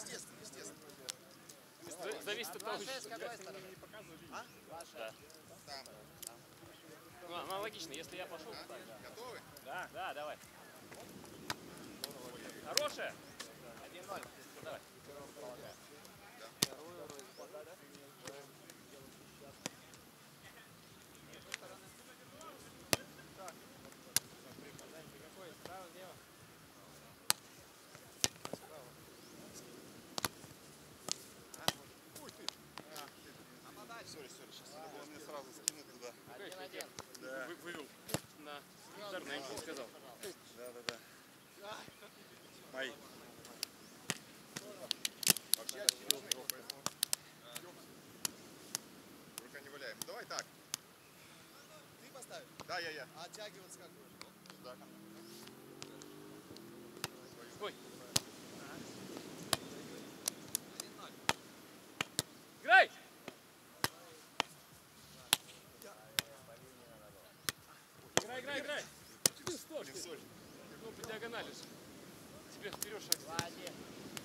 естественно, естественно. Зависит от того, что... А? Да. Там. Ну, аналогично, если я пошел... А? Готовы? Да, да, давай. Хорошая? 1-0. Давай. Сори, сейчас надо мне сразу скинуть туда. 1-1. Да. Вывел на удар, но я ничего не сказал. Да. Мои. Вообще рука не валяем. Давай так. Ты поставишь? Да, я. А оттягиваться как будешь? Да. Стой. Играй! Играй! Стой! Ну, по диагонали же. Тебе вперед шаг. 2-1.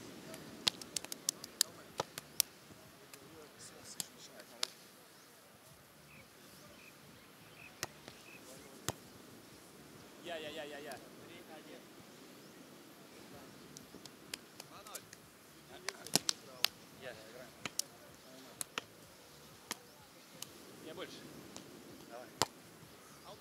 Я. 3-1. 2-0. Я больше. Давай. Аут.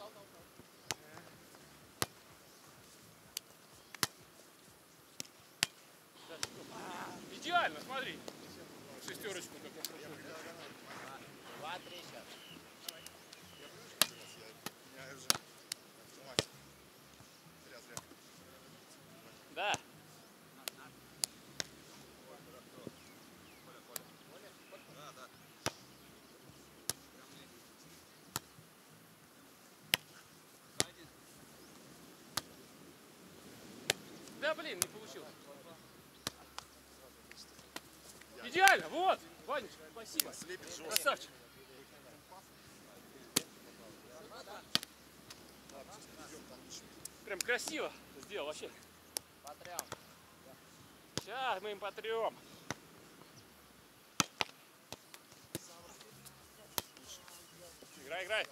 Идеально, смотри. Шестерочку как я прошу. 2-3 сейчас. Я уже автоматик. Зря. Да. Да. Да, блин, не получилось. Идеально, вот. Ванечка, спасибо. Слепит жестко. Красавчик. Прям красиво сделал вообще. Потрем. Сейчас мы им потрем. Играй.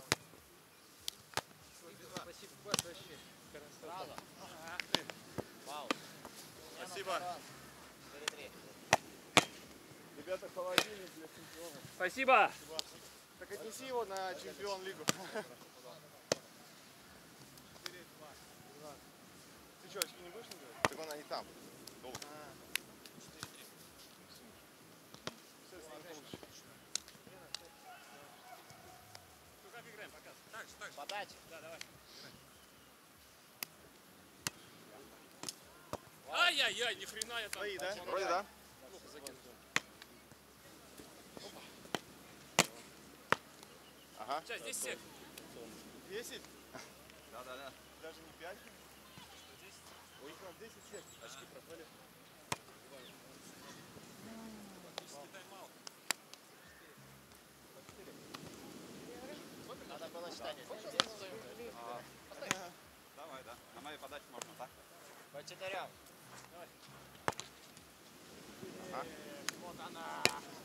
Спасибо, вообще. Сразу. Вау. Спасибо. 4-3. Ребята, холодильник для чемпиона. Спасибо. Так отнеси его на чемпион лигу. Ты что, очки не будешь надевать? Так он они там. Долго. Ну как играем, показ. Так же. Подача. Да, давай. Ай-яй-яй, ни хрена я там. Твои, да? Вроде да. Плохо закинул. Ага. Сейчас, здесь всех. 10? Да. Даже не 5? 10? Ой, 10 человек. Очки пропали. Фактически тайм-аут. Надо было считать. Давай, да. На моей подаче можно, так? По 4. Вот она.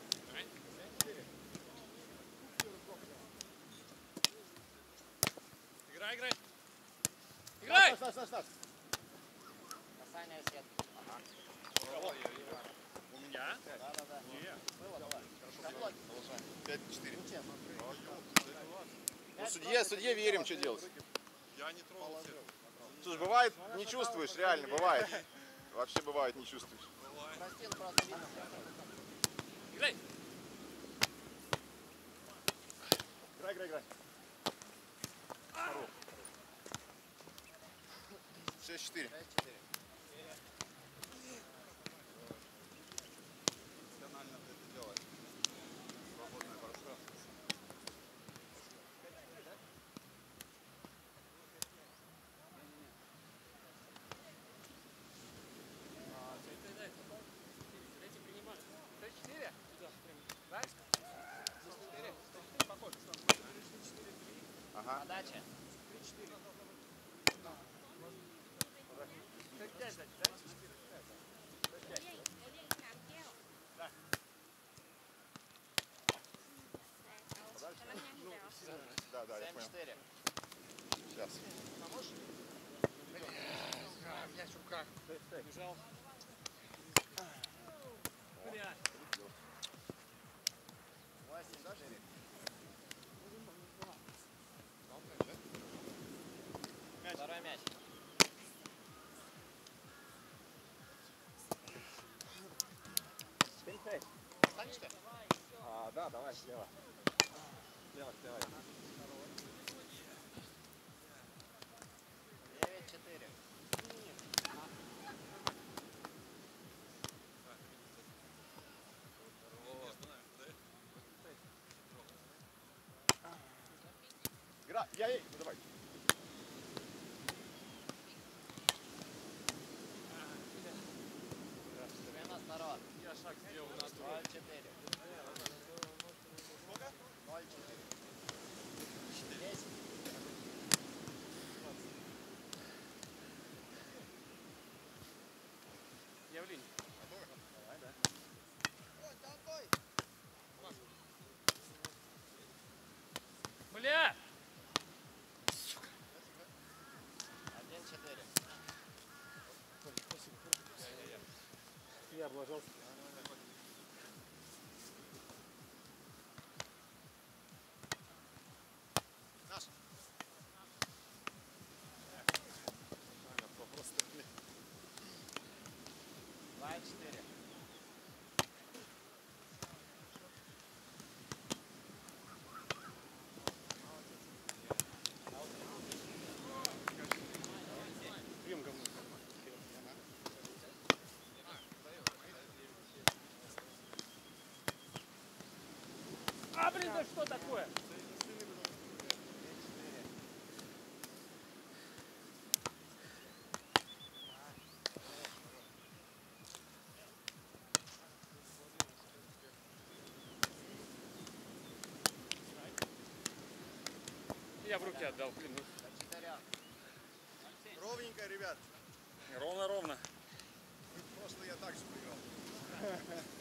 Играй. Стас. Касание сетки. У меня? Да. Не. Было. 5-4. Ну, судье верим, что делать. Я не трогал сетку. Слушай, бывает, не чувствуешь, реально, бывает. Вообще бывает, не чувствуешь. Простил просто видно. Играй. Играй. 6-4. 6-4. Профессионально ты это делаешь. Свободное пространство. Дайте принимать. 6-4? Туда, прям. Дальше? 4. Похоже. Ага. Подача. 5 дать, да? 4. Сейчас. Поможешь? Мяч в руках. Бежал. Бля. 8 даже? Второй мяч. Останешься? Да, давай, слева. Слева, слева. 9-4. Игра, я ей, ну давай. Смена сторон. Я шаг сделал на 0-4. 0-4. 10. Я в линии. Бля! 1-4. Я облажался. Наш. Просто, блин. 2-4. Прием говно. А, блин, да что такое? Я в руки отдал, блин. До 4. Ровненько, ребят. Ровно-ровно. В прошлый я так же проиграл.